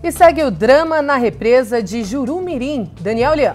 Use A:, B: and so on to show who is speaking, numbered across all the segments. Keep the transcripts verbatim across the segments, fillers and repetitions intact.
A: E segue o drama na represa de Jurumirim. Daniel Leão.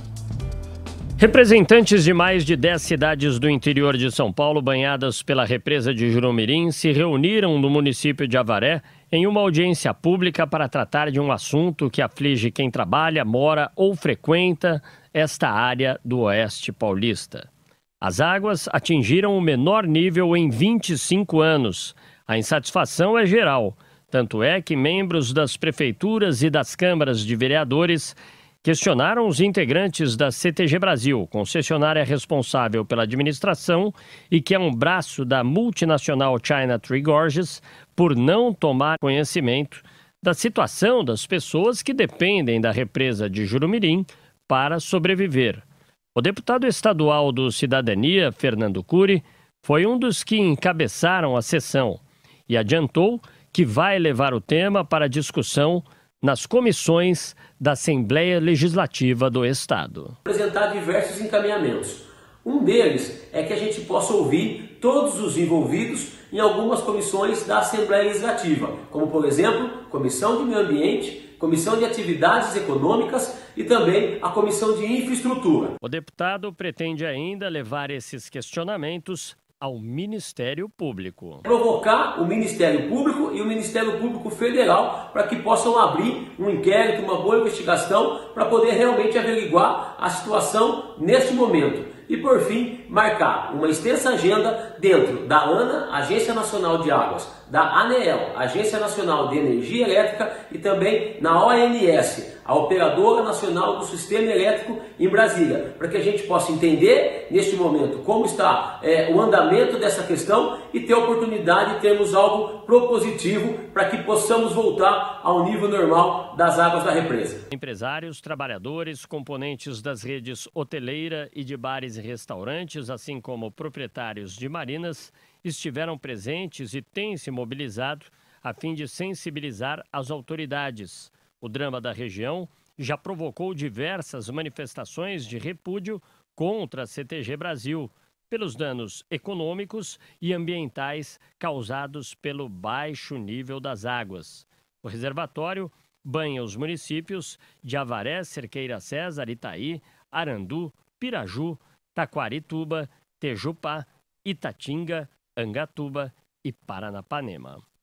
B: Representantes de mais de dez cidades do interior de São Paulo, banhadas pela represa de Jurumirim, se reuniram no município de Avaré em uma audiência pública para tratar de um assunto que aflige quem trabalha, mora ou frequenta esta área do Oeste Paulista. As águas atingiram o menor nível em vinte e cinco anos. A insatisfação é geral. Tanto é que membros das prefeituras e das câmaras de vereadores questionaram os integrantes da C T G Brasil, concessionária responsável pela administração e que é um braço da multinacional China Three Gorges, por não tomar conhecimento da situação das pessoas que dependem da represa de Jurumirim para sobreviver. O deputado estadual do Cidadania, Fernando Cury, foi um dos que encabeçaram a sessão e adiantou que vai levar o tema para discussão nas comissões da Assembleia Legislativa do Estado.
C: Apresentar diversos encaminhamentos. Um deles é que a gente possa ouvir todos os envolvidos em algumas comissões da Assembleia Legislativa, como por exemplo, Comissão de Meio Ambiente, Comissão de Atividades Econômicas e também a Comissão de Infraestrutura.
B: O deputado pretende ainda levar esses questionamentos ao Ministério Público.
C: Provocar o Ministério Público e o Ministério Público Federal para que possam abrir um inquérito, uma boa investigação para poder realmente averiguar a situação neste momento. E por fim, marcar uma extensa agenda dentro da ANA, Agência Nacional de Águas, da ANEEL, Agência Nacional de Energia Elétrica, e também na O N S, a Operadora Nacional do Sistema Elétrico em Brasília, para que a gente possa entender neste momento como está é, o andamento dessa questão e ter a oportunidade de termos algo propositivo para que possamos voltar ao nível normal das águas da represa.
B: Empresários, trabalhadores, componentes das redes hoteleira e de bares e restaurantes, assim como proprietários de marinas, estiveram presentes e têm se mobilizado a fim de sensibilizar as autoridades. O drama da região já provocou diversas manifestações de repúdio contra a C T G Brasil, pelos danos econômicos e ambientais causados pelo baixo nível das águas. O reservatório banha os municípios de Avaré, Cerqueira César, Itaí, Arandu, Piraju, Taquarituba, Tejupá, Itatinga, Angatuba e Paranapanema.